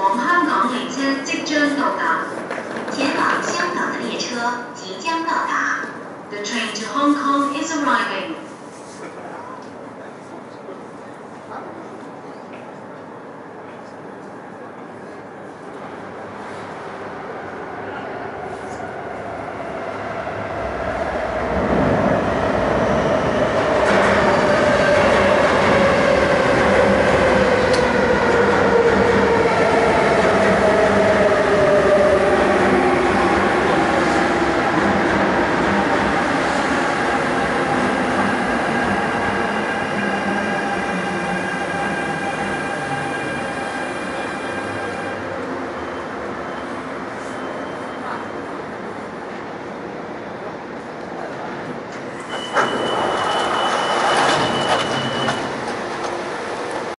往香港列車即將到達。前往香港的列車即將到達。The train to Hong Kong is arriving.